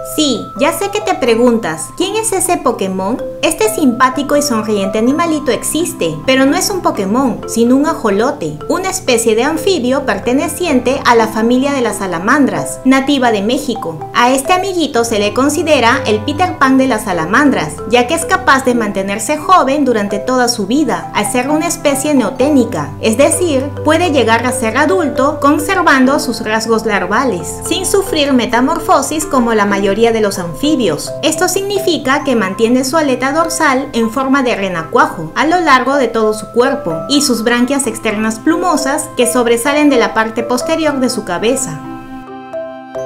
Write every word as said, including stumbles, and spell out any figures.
Sí, ya sé que te preguntas, ¿quién es ese Pokémon? Este simpático y sonriente animalito existe, pero no es un Pokémon, sino un ajolote, una especie de anfibio perteneciente a la familia de las salamandras, nativa de México. A este amiguito se le considera el Peter Pan de las salamandras, ya que es capaz de mantenerse joven durante toda su vida, al ser una especie neoténica, es decir, puede llegar a ser adulto conservando sus rasgos larvales, sin sufrir metamorfosis como la mayoría de los anfibios. Esto significa que mantiene su aleta dorsal en forma de renacuajo a lo largo de todo su cuerpo y sus branquias externas plumosas que sobresalen de la parte posterior de su cabeza.